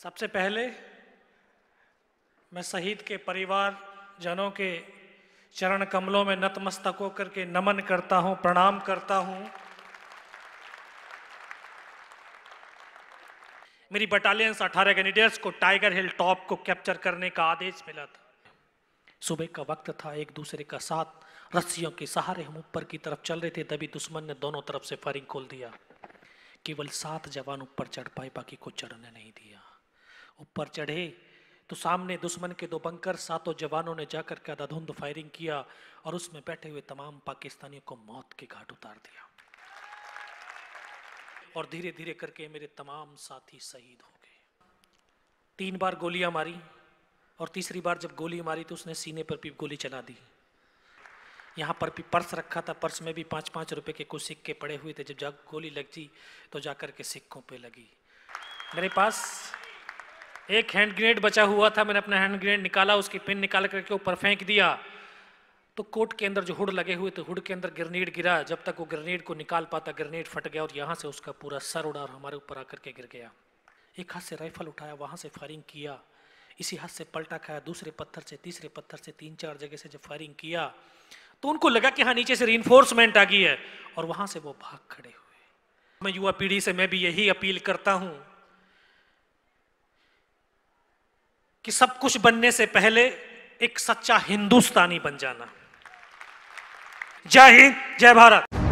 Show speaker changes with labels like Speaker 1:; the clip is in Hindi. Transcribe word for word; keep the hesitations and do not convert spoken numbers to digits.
Speaker 1: सबसे पहले मैं शहीद के परिवार जनों के चरण कमलों में नतमस्तक होकर के नमन करता हूं, प्रणाम करता हूं। मेरी बटालियन से अठारह कैडेट्स को टाइगर हिल टॉप को कैप्चर करने का आदेश मिला था। सुबह का वक्त था, एक दूसरे का साथ रस्सियों के सहारे हम ऊपर की तरफ चल रहे थे, तभी दुश्मन ने दोनों तरफ से फायरिंग खोल दिया। केवल सात जवान ऊपर चढ़ पाए, बाकी को चढ़ने नहीं दिया। ऊपर चढ़े तो सामने दुश्मन के दो बंकर, सातों जवानों ने जाकर के अंधाधुंध फायरिंग किया और उसमें बैठे हुए तमाम पाकिस्तानियों को मौत के घाट उतार दिया। और धीरे धीरे करके मेरे तमाम साथी शहीद हो गए। तीन बार गोलियां मारी और तीसरी बार जब गोली मारी तो उसने सीने पर भी गोली चला दी। यहाँ पर भी पर्स रखा था, पर्स में भी पाँच पाँच रुपए के कुछ सिक्के पड़े हुए थे। जब जा गोली लगी तो जाकर के सिक्कों पे लगी। मेरे पास एक हैंड ग्रेनेड बचा हुआ था, मैंने अपना हैंड ग्रेनेड निकाला, उसकी पिन निकाल करके ऊपर फेंक दिया तो कोट के अंदर जो हुड लगे हुए थे, हुड के अंदर ग्रेनेड गिरा। जब तक वो ग्रेनेड को निकाल पाता, ग्रेनेड फट गया और यहाँ से उसका पूरा सर उड़ा और हमारे ऊपर आकर के गिर गया। एक हाथ से राइफल उठाया, वहाँ से फायरिंग किया, इसी हाथ से पलटा खाया, दूसरे पत्थर से, तीसरे पत्थर से, तीन चार जगह से जब फायरिंग किया तो उनको लगा कि हाँ नीचे से रीइंफोर्समेंट आ गई है और वहां से वो भाग खड़े हुए। मैं युवा पीढ़ी से मैं भी यही अपील करता हूं कि सब कुछ बनने से पहले एक सच्चा हिंदुस्तानी बन जाना। जय हिंद, जय भारत।